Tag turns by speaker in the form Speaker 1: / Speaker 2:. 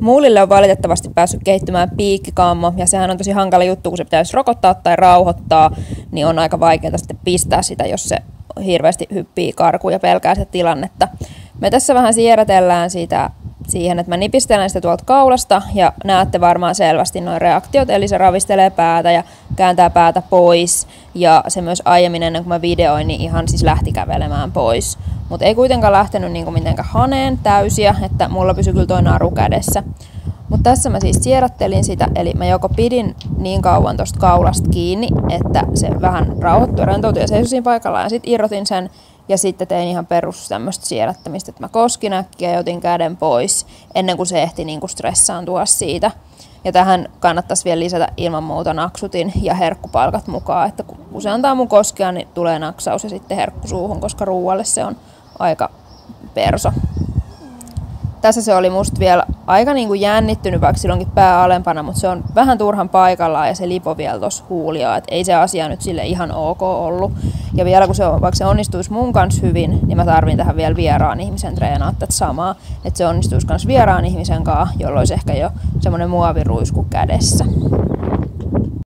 Speaker 1: Muulille on valitettavasti päässyt kehittymään piikkikammo, ja sehän on tosi hankala juttu, kun se pitäisi rokottaa tai rauhoittaa, niin on aika vaikeaa sitten pistää sitä, jos se hirveästi hyppii karkuun ja pelkää sitä tilannetta. Me tässä vähän siirretellään sitä siihen, että mä nipistelen sitä tuolta kaulasta, ja näette varmaan selvästi nuo reaktiot, eli se ravistelee päätä ja kääntää päätä pois, ja se myös aiemmin ennen kuin mä videoin, niin ihan siis lähti kävelemään pois. Mutta ei kuitenkaan lähtenyt niinku mitenkään haneen täysiä, että mulla pysyi kyllä toi naru kädessä. Mutta tässä mä siis sierattelin sitä, eli mä joko pidin niin kauan tosta kaulasta kiinni, että se vähän rauhoittui ja rentoutui ja seisoi siinä paikallaan, ja sitten irrotin sen, ja sitten tein ihan perus tämmöistä sierättämistä, että mä koskin äkkiä ja otin käden pois, ennen kuin se ehti niinku stressaantua siitä. Ja tähän kannattaisi vielä lisätä ilman muuta naksutin ja herkkupalkat mukaan, että kun se antaa mun koskea, niin tulee naksaus ja sitten herkku suuhun, koska ruualle se on aika perso. Tässä se oli musta vielä aika niinku jännittynyt, vaikka silloinkin pää alempana, mutta se on vähän turhan paikallaan ja se lipo vielä tossa huuliaa, että ei se asia nyt sille ihan ok ollut. Ja vielä kun vaikka se onnistuisi mun kanssa hyvin, niin mä tarvin tähän vielä vieraan ihmisen treenaa tätä samaa, että se onnistuisi myös vieraan ihmisen kanssa, jolloin olisi ehkä jo semmoinen muoviruisku kädessä.